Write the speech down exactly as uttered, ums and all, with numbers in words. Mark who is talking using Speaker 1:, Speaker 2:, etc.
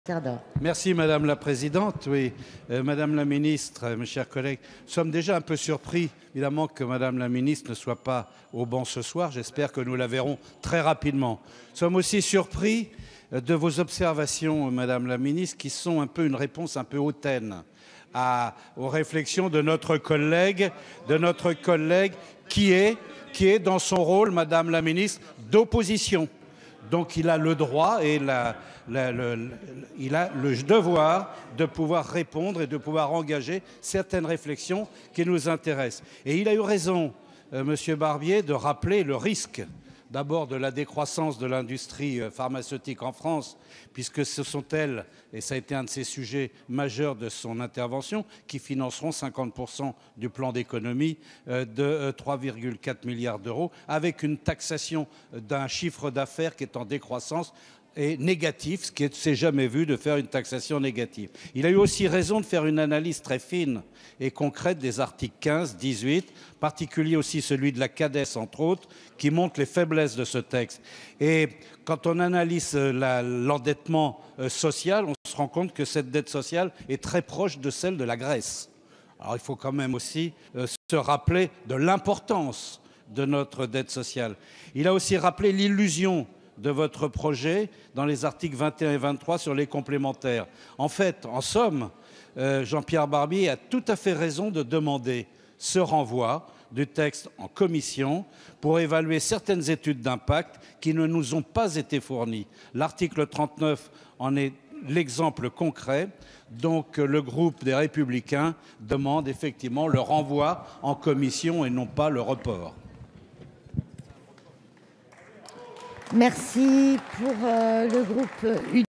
Speaker 1: Merci Madame la Présidente. Oui, euh, Madame la Ministre, euh, mes chers collègues, nous sommes déjà un peu surpris, évidemment, que Madame la Ministre ne soit pas au banc ce soir. J'espère que nous la verrons très rapidement. Nous sommes aussi surpris euh, de vos observations, Madame la Ministre, qui sont un peu une réponse un peu hautaine à, aux réflexions de notre collègue, de notre collègue qui est, qui est dans son rôle, Madame la Ministre, d'opposition. Donc il a le droit et la, la, le, le, il a le devoir de pouvoir répondre et de pouvoir engager certaines réflexions qui nous intéressent. Et il a eu raison, euh, Monsieur Barbier, de rappeler le risque d'abord de la décroissance de l'industrie pharmaceutique en France, puisque ce sont elles, et ça a été un de ces sujets majeurs de son intervention, qui financeront cinquante pour cent du plan d'économie de trois virgule quatre milliards d'euros, avec une taxation d'un chiffre d'affaires qui est en décroissance et négatif, ce qui ne s'est jamais vu de faire une taxation négative. Il a eu aussi raison de faire une analyse très fine et concrète des articles quinze, dix-huit, particulier aussi celui de la CADES, entre autres, qui montre les faiblesses de ce texte. Et quand on analyse l'endettement social, on se rend compte que cette dette sociale est très proche de celle de la Grèce. Alors il faut quand même aussi euh, se rappeler de l'importance de notre dette sociale. Il a aussi rappelé l'illusion de votre projet dans les articles vingt et un et vingt-trois sur les complémentaires. En fait, en somme, euh, Jean-Pierre Barbier a tout à fait raison de demander ce renvoi du texte en commission pour évaluer certaines études d'impact qui ne nous ont pas été fournies. L'article trente-neuf en est l'exemple concret. Donc le groupe des Républicains demande effectivement le renvoi en commission et non pas le report.
Speaker 2: Merci pour euh, le groupe U D.